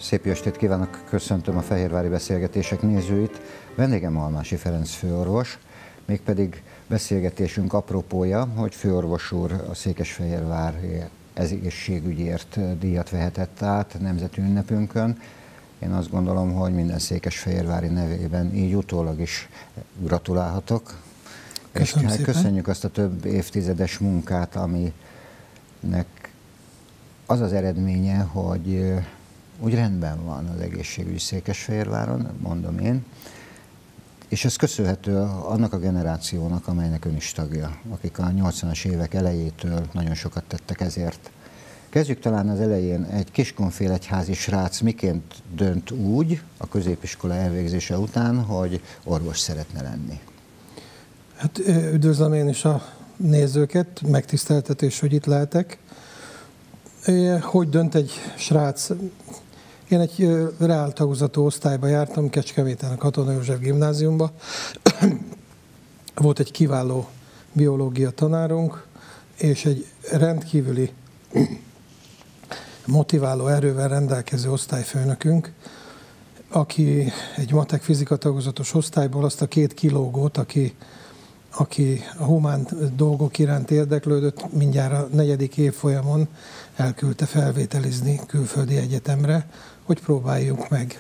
Szép jó estét kívánok, köszöntöm a Fehérvári Beszélgetések nézőit. Vendégem Almási Ferenc főorvos, mégpedig beszélgetésünk apropója, hogy főorvos úr a Székesfehérvári egészségügyért díjat vehetett át nemzeti ünnepünkön. Én azt gondolom, hogy minden székesfehérvári nevében így utólag is gratulálhatok. Köszönöm és köszönjük azt a több évtizedes munkát, aminek az az eredménye, hogy úgy rendben van az egészségügy Székesfehérváron, mondom én, és ez köszönhető annak a generációnak, amelynek ön is tagja, akik a 80-as évek elejétől nagyon sokat tettek ezért. Kezdjük talán az elején, egy Kiskunfélegyházi srác miként dönt úgy a középiskola elvégzése után, hogy orvos szeretne lenni? Hát üdvözlöm én is a nézőket, megtiszteltetés, hogy itt lehetek. Hogy dönt egy srác? Én egy reáltagozatú osztályba jártam, Kecskeméten a Katona József gimnáziumba. Volt egy kiváló biológia tanárunk, és egy rendkívüli motiváló erővel rendelkező osztályfőnökünk, aki egy matek fizika tagozatos osztályból azt a 2 kilógót, aki a humán dolgok iránt érdeklődött, mindjárt a 4. évfolyamon elküldte felvételizni külföldi egyetemre, hogy próbáljuk meg.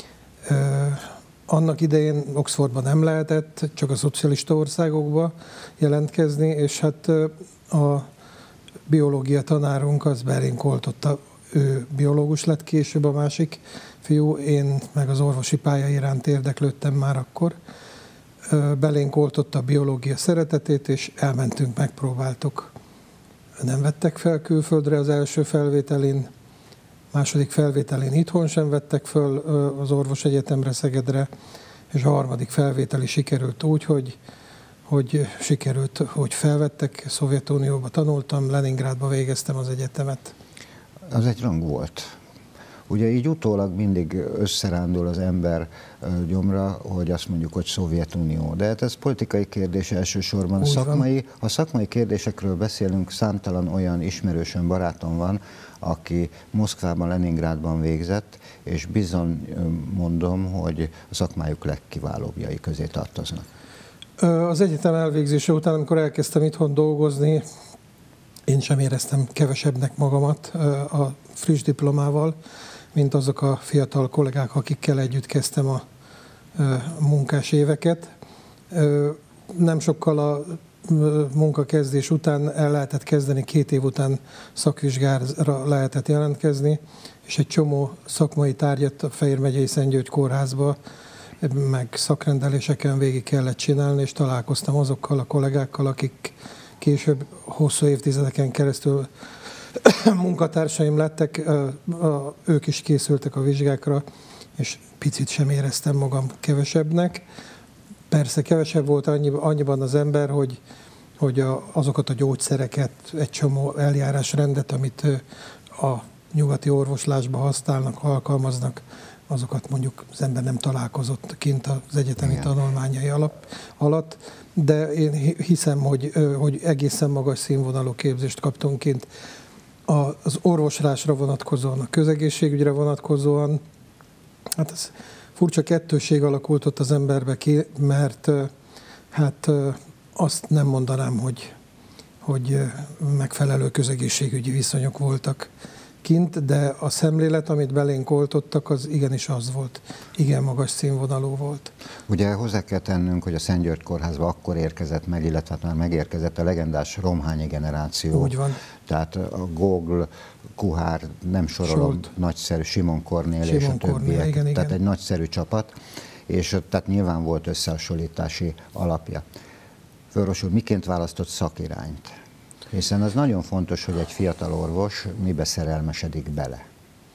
Annak idején Oxfordban nem lehetett, csak a szocialista országokba jelentkezni, és hát a biológia tanárunk az belénk oltotta, ő biológus lett később, a másik fiú, én meg az orvosi pálya iránt érdeklődtem már akkor. Belénk oltotta a biológia szeretetét, és elmentünk, megpróbáltuk. Nem vettek fel külföldre az első felvételin, második felvételin itthon sem vettek föl az orvosegyetemre Szegedre, és a harmadik felvételi sikerült úgy, hogy sikerült, hogy felvettek, Szovjetunióba tanultam, Leningrádba végeztem az egyetemet. Az egy rang volt. Ugye így utólag mindig összerándul az ember gyomra, hogy azt mondjuk, hogy Szovjetunió. De hát ez politikai kérdés elsősorban. Ha szakmai kérdésekről beszélünk, számtalan olyan ismerősöm, barátom van, aki Moszkvában, Leningrádban végzett, és bizony mondom, hogy a szakmájuk legkiválóbbjai közé tartoznak. Az egyetem elvégzése után, amikor elkezdtem itthon dolgozni, én sem éreztem kevesebbnek magamat a friss diplomával, mint azok a fiatal kollégák, akikkel együtt kezdtem a munkás éveket. Nem sokkal a munkakezdés után el lehetett kezdeni, 2 év után szakvizsgára lehetett jelentkezni, és egy csomó szakmai tárgyat a Fejér megyei Szent György kórházba, meg szakrendeléseken végig kellett csinálni, és találkoztam azokkal a kollégákkal, akik később hosszú évtizedeken keresztül munkatársaim lettek, ők is készültek a vizsgákra, és picit sem éreztem magam kevesebbnek. Persze kevesebb volt annyiban az ember, hogy azokat a gyógyszereket, egy csomó eljárásrendet, amit a nyugati orvoslásban használnak, alkalmaznak, azokat mondjuk az ember nem találkozott kint az egyetemi tanulmányai alatt, de én hiszem, hogy egészen magas színvonalú képzést kaptunk kint. Az orvoslásra vonatkozóan, a közegészségügyre vonatkozóan, hát ez furcsa kettőség alakult ott az emberbe ki, mert hát azt nem mondanám, hogy megfelelő közegészségügyi viszonyok voltak kint, de a szemlélet, amit belénk oltottak, az igenis az volt, igen magas színvonalú volt. Ugye hozzá kell tennünk, hogy a Szent György kórházba akkor érkezett meg, illetve már megérkezett a legendás Romhányi generáció. Úgy van. Tehát a Gogl, Kuhár, nem sorolom, nagyszerű, Simon Kornél és a többiek. Igen. Tehát egy nagyszerű csapat, és tehát nyilván volt összehasonlítási alapja. Főorvos úr, miként választott szakirányt? Hiszen az nagyon fontos, hogy egy fiatal orvos mibe szerelmesedik bele.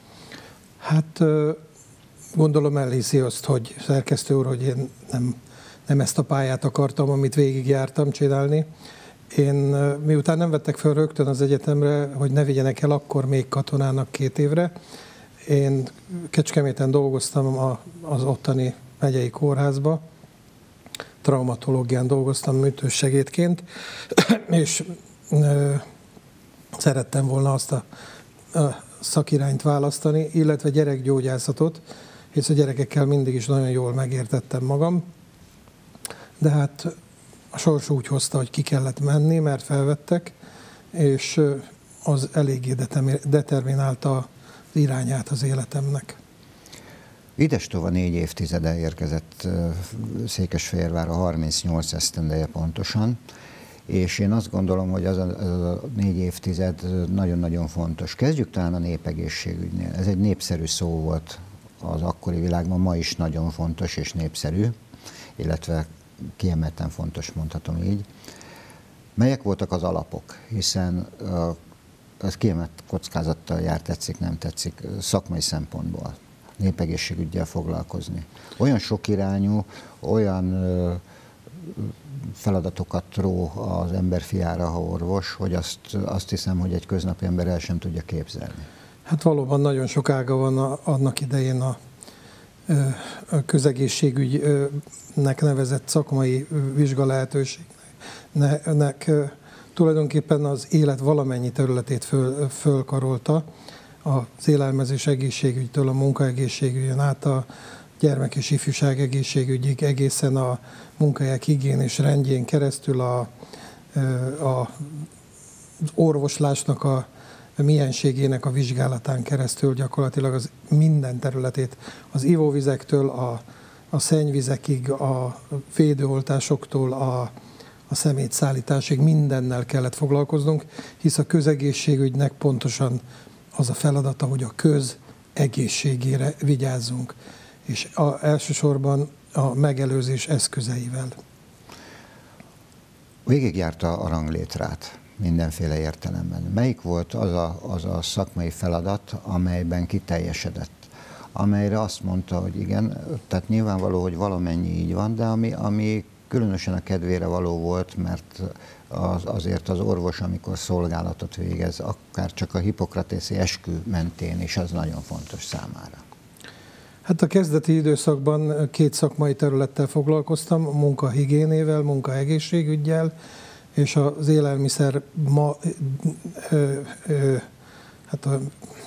Hát gondolom elhiszi azt, hogy szerkesztő úr, hogy én nem ezt a pályát akartam, amit végigjártam csinálni. Én miután nem vettek fel rögtön az egyetemre, hogy ne vigyenek el akkor még katonának 2 évre, én Kecskeméten dolgoztam az ottani megyei kórházba, traumatológián dolgoztam műtőssegédként, és szerettem volna azt a szakirányt választani, illetve gyerekgyógyászatot, hisz a gyerekekkel mindig is nagyon jól megértettem magam, de hát a sors úgy hozta, hogy ki kellett menni, mert felvettek, és az eléggé determinálta az irányát az életemnek. Idestova 4 évtizede érkezett Székesfehérvárra, 38 esztendeje pontosan, és én azt gondolom, hogy az a 4 évtized nagyon-nagyon fontos. Kezdjük talán a népegészségügynél. Ez egy népszerű szó volt az akkori világban, ma is nagyon fontos és népszerű, illetve kiemelten fontos, mondhatom így. Melyek voltak az alapok? Hiszen ez kiemelt kockázattal jár, tetszik, nem tetszik, szakmai szempontból népegészségüggyel foglalkozni. Olyan sokirányú, olyan feladatokat ró az ember fiára, ha orvos, hogy azt hiszem, hogy egy köznapi ember el sem tudja képzelni. Hát valóban nagyon sok ága van annak idején a közegészségügynek nevezett szakmai vizsgalehetőségnek. Tulajdonképpen az élet valamennyi területét fölkarolta, az élelmezés egészségügytől a munkaegészségügyön át a gyermek- és ifjúság egészségügyig, egészen a munkahelyek higiénés rendjén keresztül az orvoslásnak a mienségének a vizsgálatán keresztül gyakorlatilag az minden területét, az ivóvizektől a szennyvizekig, a védőoltásoktól a szemétszállításig mindennel kellett foglalkoznunk, hisz a közegészségügynek pontosan az a feladata, hogy a köz egészségére vigyázzunk, és elsősorban a megelőzés eszközeivel. Végigjárta a ranglétrát mindenféle értelemben. Melyik volt az a szakmai feladat, amelyben kiteljesedett? Amelyre azt mondta, hogy igen, tehát nyilvánvaló, hogy valamennyi így van, de ami különösen a kedvére való volt, mert azért az orvos, amikor szolgálatot végez, akár csak a hippokratészi eskü mentén is, az nagyon fontos számára. Hát a kezdeti időszakban 2 szakmai területtel foglalkoztam, a munkahigiénével, munkaegészségüggyel, és az élelmiszer hát a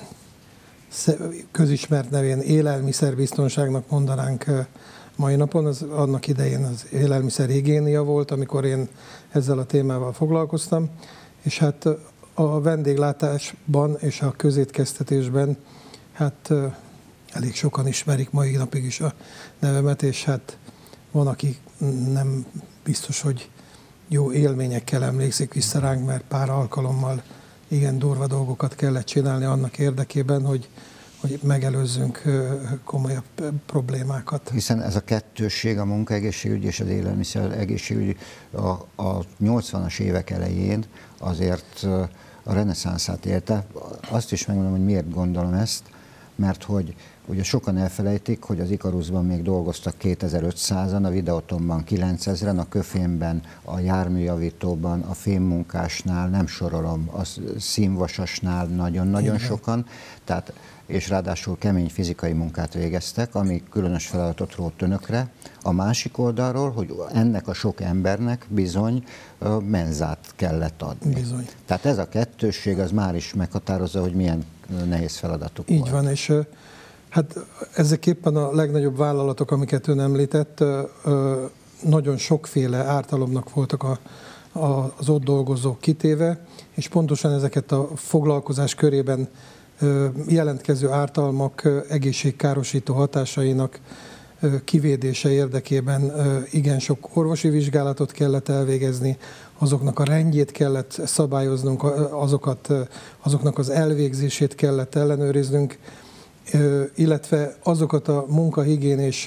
közismert nevén élelmiszerbiztonságnak mondanánk mai napon, az annak idején az élelmiszerhigiénia volt, amikor én ezzel a témával foglalkoztam, és hát a vendéglátásban és a közétkeztetésben hát elég sokan ismerik mai napig is a nevemet, és hát van, aki nem biztos, hogy jó élményekkel emlékszik vissza ránk, mert pár alkalommal igen durva dolgokat kellett csinálni annak érdekében, hogy megelőzzünk komolyabb problémákat. Hiszen ez a kettősség, a munkaegészségügy és az élelmiszer egészségügy a 80-as évek elején azért a reneszánszát élte. Azt is megmondom, hogy miért gondolom ezt, mert hogy ugye sokan elfelejtik, hogy az Ikaruszban még dolgoztak 2500-an, a Videotonban 9000-en, a Köfénben, a járműjavítóban, a fémmunkásnál, nem sorolom, a színvasasnál nagyon-nagyon sokan, tehát, és ráadásul kemény fizikai munkát végeztek, ami különös feladatot rótt önökre. A másik oldalról, hogy ennek a sok embernek bizony menzát kellett adni. Bizony. Tehát ez a kettősség az már is meghatározza, hogy milyen nehéz feladatuk Így volt. van, és hát ezek éppen a legnagyobb vállalatok, amiket ön említett, nagyon sokféle ártalomnak voltak az ott dolgozók kitéve, és pontosan ezeket a foglalkozás körében jelentkező ártalmak egészségkárosító hatásainak kivédése érdekében igen sok orvosi vizsgálatot kellett elvégezni, azoknak a rendjét kellett szabályoznunk, azoknak az elvégzését kellett ellenőriznünk, illetve azokat a munkahigiénés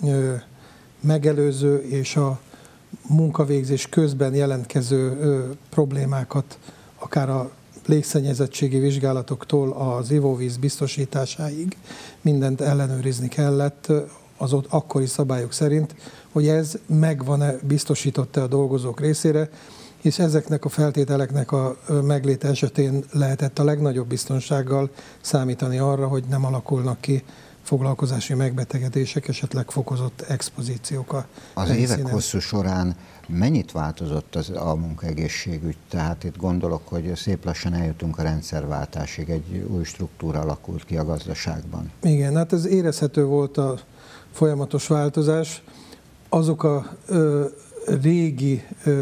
megelőző és a munkavégzés közben jelentkező problémákat, akár a légszennyezettségi vizsgálatoktól az ivóvíz biztosításáig mindent ellenőrizni kellett az ott akkori szabályok szerint, hogy ez megvan-e, biztosított-e a dolgozók részére, és ezeknek a feltételeknek a megléte esetén lehetett a legnagyobb biztonsággal számítani arra, hogy nem alakulnak ki foglalkozási megbetegedések, esetleg fokozott expozíciók a Az helyszínen. évek hosszú során mennyit változott a munkaegészségügy? Tehát itt gondolok, hogy szép lassan eljutunk a rendszerváltásig, egy új struktúra alakult ki a gazdaságban. Igen, hát ez érezhető volt a folyamatos változás. Azok a régi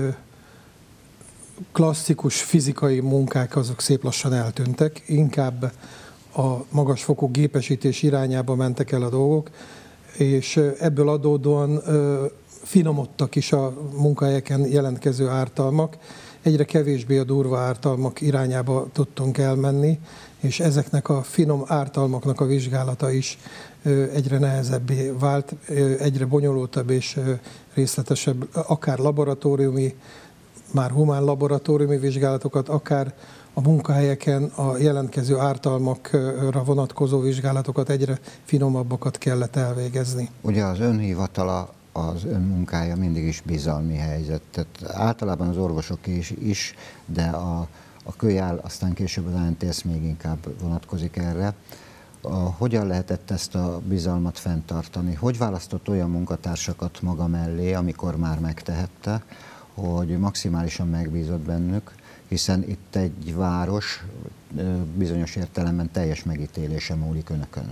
klasszikus fizikai munkák, azok szép lassan eltűntek, inkább a magasfokú gépesítés irányába mentek el a dolgok, és ebből adódóan finomodtak is a munkahelyeken jelentkező ártalmak, egyre kevésbé a durva ártalmak irányába tudtunk elmenni, és ezeknek a finom ártalmaknak a vizsgálata is egyre nehezebbé vált, egyre bonyolultabb és részletesebb, akár laboratóriumi, már humán laboratóriumi vizsgálatokat, akár a munkahelyeken a jelentkező ártalmakra vonatkozó vizsgálatokat, egyre finomabbakat kellett elvégezni. Ugye az önhivatala, az önmunkája mindig is bizalmi helyzet. Tehát általában az orvosok is, de a kölyál, aztán később az ANTS még inkább vonatkozik erre. Hogyan lehetett ezt a bizalmat fenntartani? Hogy választott olyan munkatársakat maga mellé, amikor már megtehette, hogy maximálisan megbízott bennük, hiszen itt egy város bizonyos értelemben teljes megítélése múlik önökön.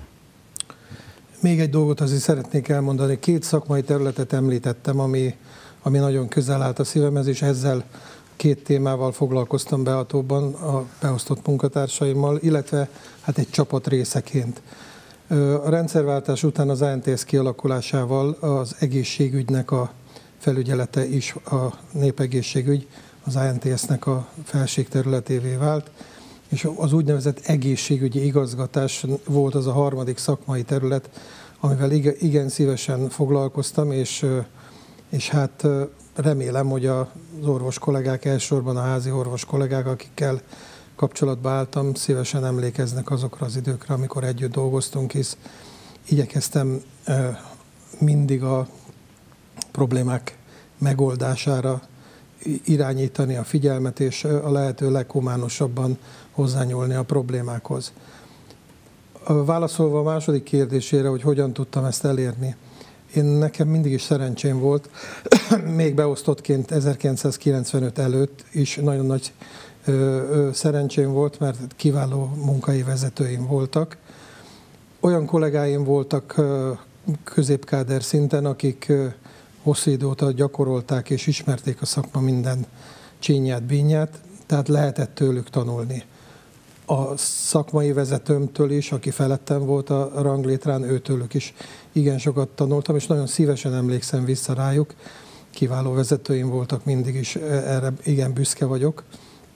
Még egy dolgot azért szeretnék elmondani. 2 szakmai területet említettem, ami nagyon közel állt a szívemhez, és ezzel 2 témával foglalkoztam behatóban a beosztott munkatársaimmal, illetve hát egy csapat részeként. A rendszerváltás után az ANTS kialakulásával az egészségügynek a felügyelete is a népegészségügy, az ANTS-nek a felségterületévé vált, és az úgynevezett egészségügyi igazgatás volt az a 3. szakmai terület, amivel igen szívesen foglalkoztam, és hát remélem, hogy az orvos kollégák, elsősorban a házi orvos kollégák, akikkel kapcsolatba álltam, szívesen emlékeznek azokra az időkre, amikor együtt dolgoztunk, hisz igyekeztem mindig a problémák megoldására irányítani a figyelmet, és a lehető leghumánosabban hozzányúlni a problémákhoz. Válaszolva a második kérdésére, hogy hogyan tudtam ezt elérni, nekem mindig is szerencsém volt, még beosztottként 1995 előtt is nagyon nagy szerencsém volt, mert kiváló munkai vezetőim voltak. Olyan kollégáim voltak középkáder szinten, akik hosszú idő óta gyakorolták és ismerték a szakma minden csínyát, bínyát, tehát lehetett tőlük tanulni. A szakmai vezetőmtől is, aki felettem volt a ranglétrán, őtőlük is igen sokat tanultam, és nagyon szívesen emlékszem vissza rájuk. Kiváló vezetőim voltak mindig is, erre igen büszke vagyok.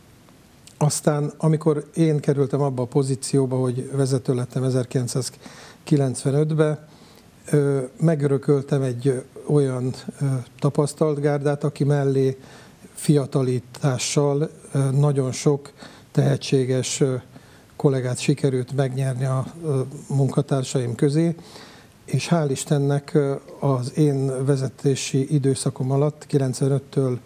Aztán, amikor én kerültem abba a pozícióba, hogy vezető lettem 1995-ben, megörököltem egy olyan tapasztalt gárdát, aki mellé fiatalítással nagyon sok tehetséges kollégát sikerült megnyerni a munkatársaim közé, és hál' Istennek az én vezetési időszakom alatt, 95-től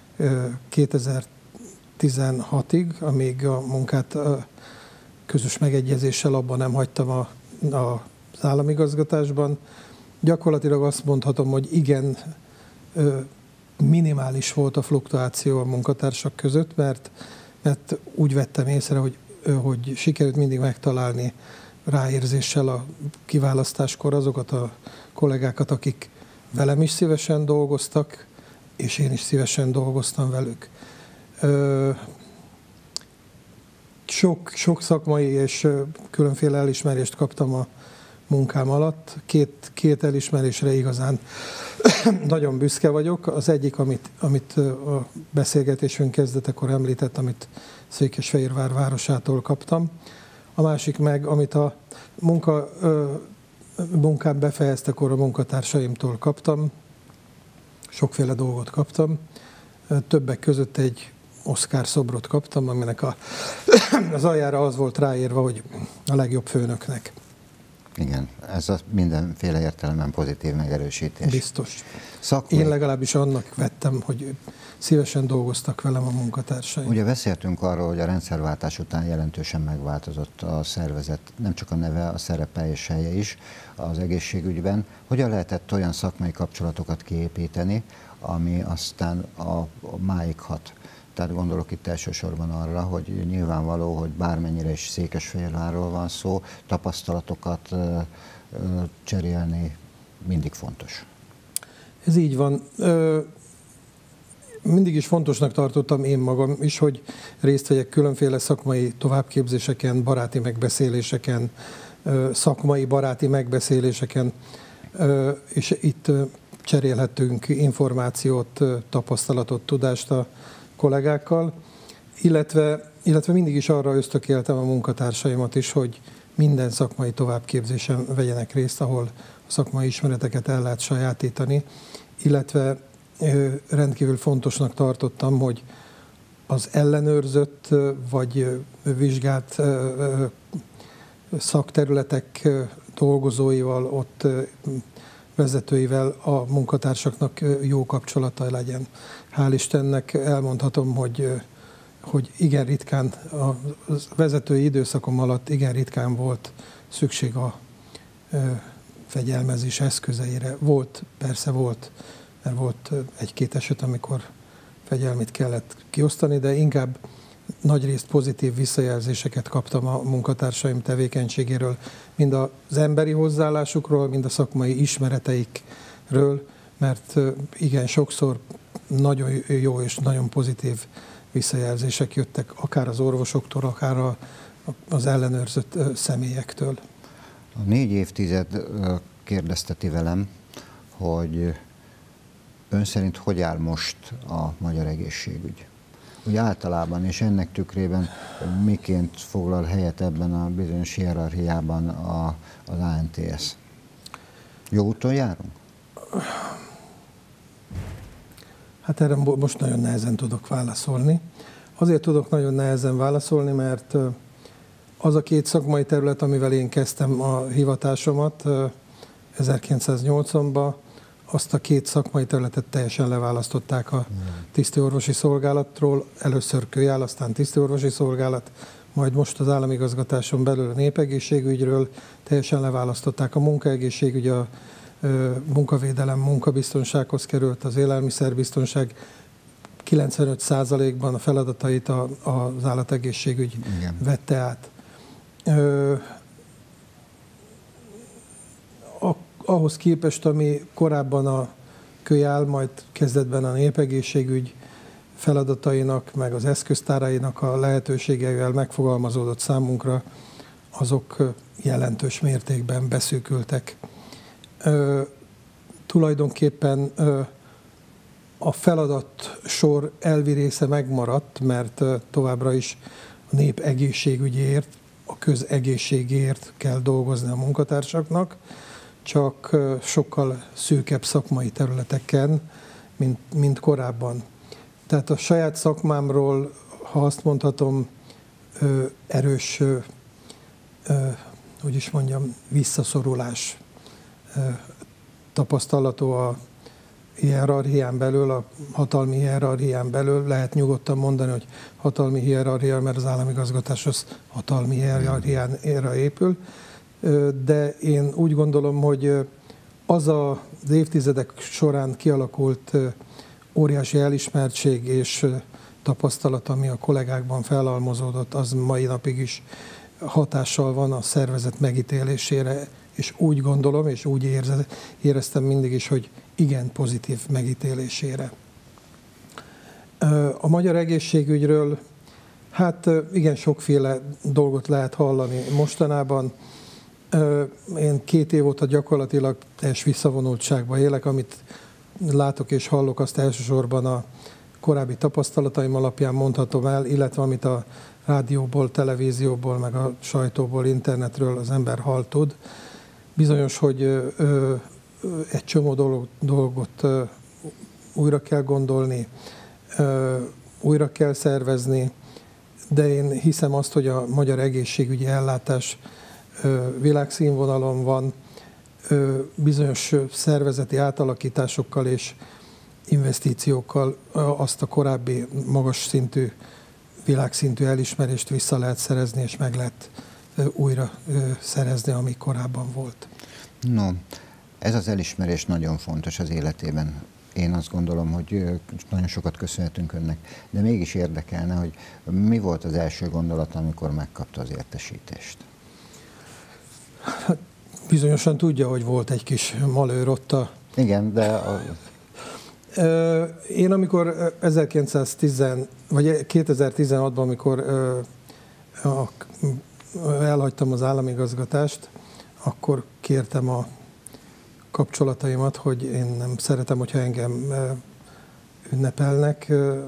2016-ig, amíg a munkát közös megegyezéssel abban nem hagytam az államigazgatásban, gyakorlatilag azt mondhatom, hogy igen, minimális volt a fluktuáció a munkatársak között, mert úgy vettem észre, hogy sikerült mindig megtalálni ráérzéssel a kiválasztáskor azokat a kollégákat, akik velem is szívesen dolgoztak, és én is szívesen dolgoztam velük. Sok szakmai és különféle elismerést kaptam a munkám alatt. Két elismerésre igazán nagyon büszke vagyok. Az egyik, amit a beszélgetésünk kezdetekor említett, amit Székesfehérvár városától kaptam. A másik meg, amit a munkám befejeztekor a munkatársaimtól kaptam. Sokféle dolgot kaptam. Többek között egy Oscar szobrot kaptam, aminek az aljára az volt ráírva, hogy a legjobb főnöknek. Igen, ez a mindenféle értelemben pozitív megerősítés. Biztos. Én legalábbis annak vettem, hogy szívesen dolgoztak velem a munkatársaim. Ugye beszéltünk arról, hogy a rendszerváltás után jelentősen megváltozott a szervezet, nem csak a neve, a szerepe és helye is az egészségügyben. Hogyan lehetett olyan szakmai kapcsolatokat kiépíteni, ami aztán a máig hat? Tehát gondolok itt elsősorban arra, hogy nyilvánvaló, hogy bármennyire is Székesfehérvárról van szó, tapasztalatokat cserélni mindig fontos. Ez így van. Mindig is fontosnak tartottam én magam is, hogy részt vegyek különféle szakmai továbbképzéseken, baráti megbeszéléseken, szakmai baráti megbeszéléseken, és itt cserélhetünk információt, tapasztalatot, tudást a kollégákkal, illetve mindig is arra ösztökéltem a munkatársaimat is, hogy minden szakmai továbbképzésen vegyenek részt, ahol a szakmai ismereteket el lehet sajátítani, illetve rendkívül fontosnak tartottam, hogy az ellenőrzött vagy vizsgált szakterületek dolgozóival, ott vezetőivel a munkatársaknak jó kapcsolata legyen. Hál' Istennek elmondhatom, hogy igen ritkán, a vezetői időszakom alatt igen ritkán volt szükség a fegyelmezés eszközeire. Persze volt, mert volt egy-két eset, amikor fegyelmit kellett kiosztani, de inkább nagyrészt pozitív visszajelzéseket kaptam a munkatársaim tevékenységéről, mind az emberi hozzáállásukról, mind a szakmai ismereteikről, mert igen, sokszor nagyon jó és nagyon pozitív visszajelzések jöttek, akár az orvosoktól, akár az ellenőrzött személyektől. A 4 évtized kérdezteti velem, hogy ön szerint hogy áll most a magyar egészségügy? Úgy általában, és ennek tükrében miként foglal helyet ebben a bizonyos hierarchiában az ANTS? Jó úton járunk? Hát erre most nagyon nehezen tudok válaszolni. Azért tudok nagyon nehezen válaszolni, mert az a 2 szakmai terület, amivel én kezdtem a hivatásomat 1980-ban, azt a 2 szakmai területet teljesen leválasztották a tisztiorvosi szolgálatról. Először kölyál, aztán tisztiorvosi szolgálat, majd most az államigazgatáson belül a népegészségügyről teljesen leválasztották a munkaegészségügy, a munkavédelem, munkabiztonsághoz került, az élelmiszerbiztonság 95%-ban a feladatait az állategészségügy vette át. Ahhoz képest, ami korábban a kölyál, majd kezdetben a népegészségügy feladatainak, meg az eszköztárainak a lehetőségeivel megfogalmazódott számunkra, azok jelentős mértékben beszűkültek. Tulajdonképpen a feladat sor elvi része megmaradt, mert továbbra is a nép egészségügyért, a közegészségért kell dolgozni a munkatársaknak, csak sokkal szűkebb szakmai területeken, mint korábban. Tehát a saját szakmámról, ha azt mondhatom, erős, hogy is mondjam, visszaszorulás tapasztalatú a hierarchián belül, a hatalmi hierarchián belül. Lehet nyugodtan mondani, hogy hatalmi hierarchia, mert az államigazgatás az hatalmi hierarchiára épül. De én úgy gondolom, hogy az az évtizedek során kialakult óriási elismertség és tapasztalat, ami a kollégákban felhalmozódott, az mai napig is hatással van a szervezet megítélésére, és úgy gondolom, és úgy éreztem mindig is, hogy igen pozitív megítélésére. A magyar egészségügyről, hát igen, sokféle dolgot lehet hallani mostanában. Én 2 év óta gyakorlatilag teljes visszavonultságban élek, amit látok és hallok, azt elsősorban a korábbi tapasztalataim alapján mondhatom el, illetve amit a rádióból, televízióból, meg a sajtóból, internetről az ember hall tud. Bizonyos, hogy egy csomó dolgot újra kell gondolni, újra kell szervezni, de én hiszem azt, hogy a magyar egészségügyi ellátás világszínvonalon van, bizonyos szervezeti átalakításokkal és investíciókkal azt a korábbi magas szintű, világszintű elismerést vissza lehet szerezni, és meg lehet újra szerezni, ami korábban volt. No, ez az elismerés nagyon fontos az életében. Én azt gondolom, hogy nagyon sokat köszönhetünk önnek, de mégis érdekelne, hogy mi volt az első gondolat, amikor megkapta az értesítést? Bizonyosan tudja, hogy volt egy kis malőr ott a... Igen, de... Én amikor 2016-ban, amikor elhagytam az államigazgatást, akkor kértem a kapcsolataimat, hogy én nem szeretem, hogyha engem ünnepelnek.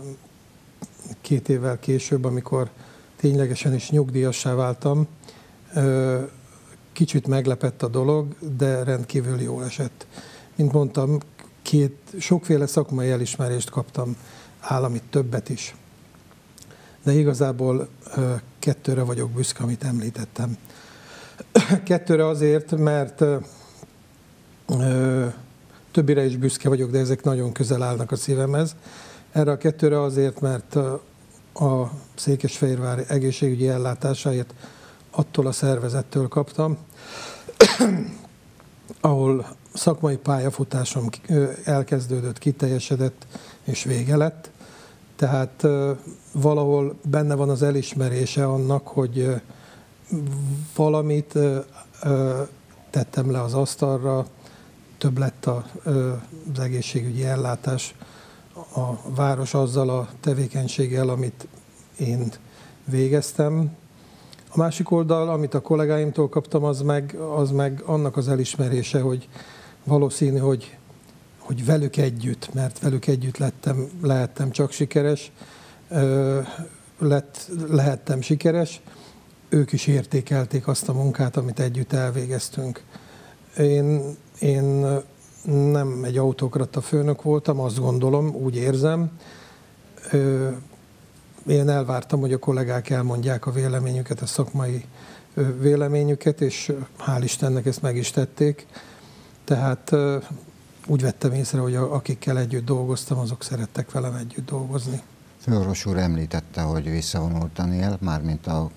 2 évvel később, amikor ténylegesen is nyugdíjassá váltam, kicsit meglepett a dolog, de rendkívül jól esett. Mint mondtam, sokféle szakmai elismerést kaptam, állami többet is. De igazából 2-re vagyok büszke, amit említettem. 2-re azért, mert többire is büszke vagyok, de ezek nagyon közel állnak a szívemhez. Erre a 2-re azért, mert a Székesfehérvár egészségügyi ellátásáért attól a szervezettől kaptam, ahol szakmai pályafutásom elkezdődött, kiteljesedett és vége lett. Tehát valahol benne van az elismerése annak, hogy valamit tettem le az asztalra, több lett az egészségügyi ellátás, a város azzal a tevékenységgel, amit én végeztem. A másik oldal, amit a kollégáimtól kaptam, az meg annak az elismerése, hogy valószínű, hogy velük együtt, mert velük együtt lehettem csak sikeres, lehettem sikeres, ők is értékelték azt a munkát, amit együtt elvégeztünk. Én nem egy autokrata főnök voltam, azt gondolom, úgy érzem. Én elvártam, hogy a kollégák elmondják a véleményüket, a szakmai véleményüket, és hál' Istennek ezt meg is tették. Tehát úgy vettem észre, hogy akikkel együtt dolgoztam, azok szerettek velem együtt dolgozni. Főorvos úr említette, hogy visszavonultan él, mármint a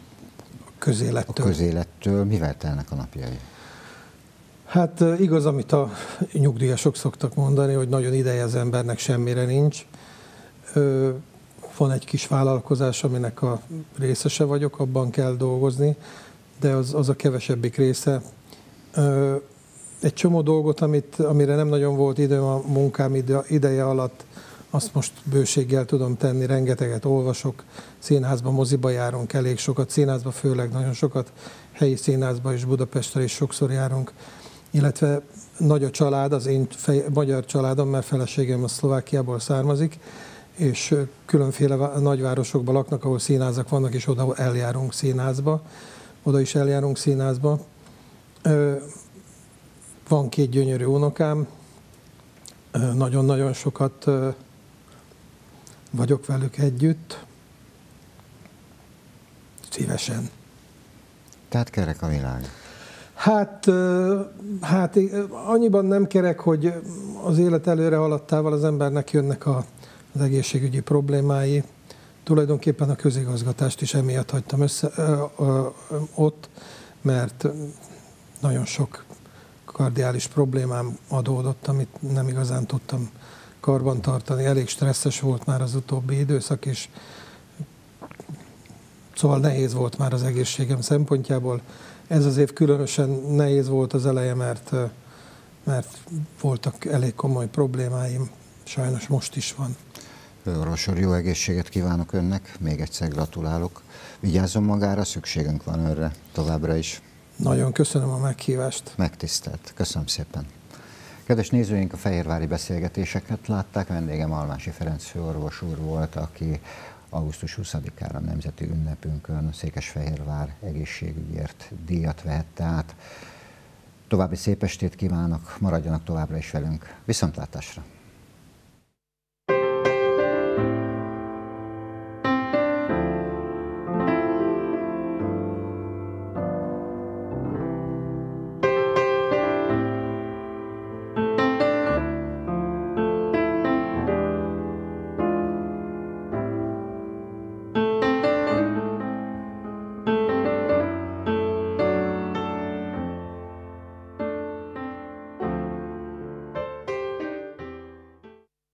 közélettől. Mivel telnek a napjai? Hát igaz, amit a nyugdíjasok szoktak mondani, hogy nagyon ideje az embernek semmire nincs. Van egy kis vállalkozás, aminek a részese vagyok, abban kell dolgozni, de az a kevesebbik része. Egy csomó dolgot, amire nem nagyon volt időm a munkám ideje alatt, azt most bőséggel tudom tenni, rengeteget olvasok, színházba, moziba járunk elég sokat, színházba főleg nagyon sokat, helyi színházba és Budapesten is sokszor járunk, illetve nagy a család, az én magyar családom, mert feleségem a Szlovákiából származik, és különféle nagyvárosokban laknak, ahol színházak vannak, és oda eljárunk színházba. Oda is eljárunk színházba. Van 2 gyönyörű unokám, nagyon-nagyon sokat vagyok velük együtt. Szívesen. Tehát kerek a világ. Hát annyiban nem kerek, hogy az élet előre haladtával az embernek jönnek az egészségügyi problémái. Tulajdonképpen a közigazgatást is emiatt hagytam ott, mert nagyon sok kardiális problémám adódott, amit nem igazán tudtam karbantartani. Elég stresszes volt már az utóbbi időszak, és szóval nehéz volt már az egészségem szempontjából. Ez az év különösen nehéz volt az eleje, mert voltak elég komoly problémáim. Sajnos most is van. Főorvos úr, jó egészséget kívánok önnek, még egyszer gratulálok. Vigyázzon magára, szükségünk van önre továbbra is. Nagyon köszönöm a meghívást. Megtisztelt. Köszönöm szépen. Kedves nézőink, a fehérvári beszélgetéseket látták. Vendégem Almási Ferenc főorvos úr volt, aki augusztus 20-ára nemzeti ünnepünkön Székesfehérvár egészségügyért díjat vehette át. További szép estét kívánok, maradjanak továbbra is velünk. Viszontlátásra!